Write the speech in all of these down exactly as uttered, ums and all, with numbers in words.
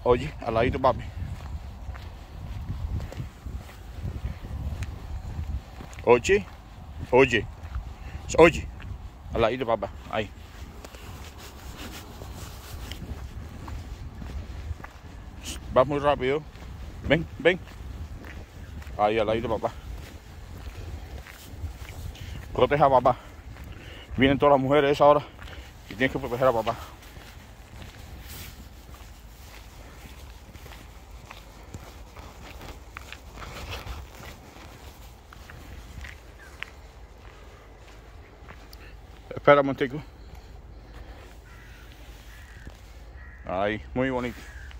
Oye, al ladito, papi. Oye, oye, oye, al ladito, papá. Ahí. Vas muy rápido. Ven, ven. Ahí, al ladito, papá. Proteja a papá. Vienen todas las mujeres ahora y tienes que proteger a papá. Espera un momentico. Ahí, muy bonito.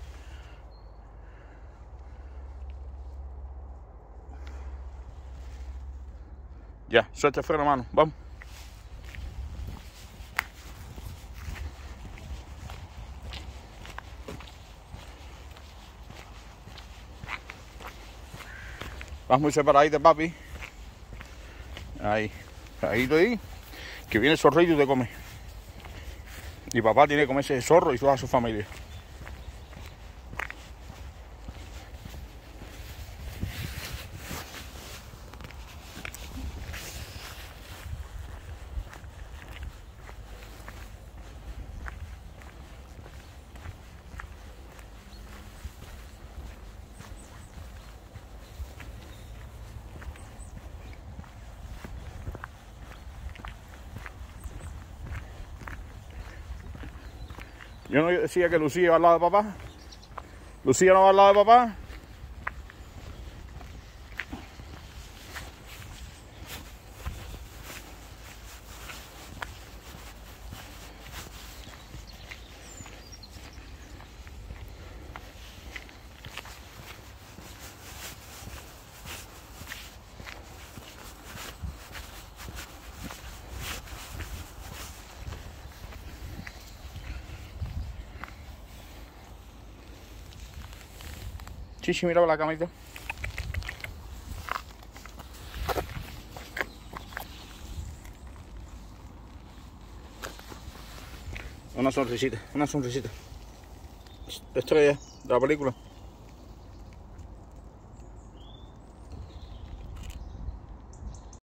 Ya, suelta el freno, mano. Vamos. Vas muy separadito, papi. Ahí. Ahí estoy. Que viene el zorrito y te come. Y papá tiene que comerse ese zorro y toda su familia. Yo no decía que Lucía iba al lado de papá. Lucía no va al lado de papá. Chichi, mira la camita. Una sonrisita, una sonrisita. Estrella de la película.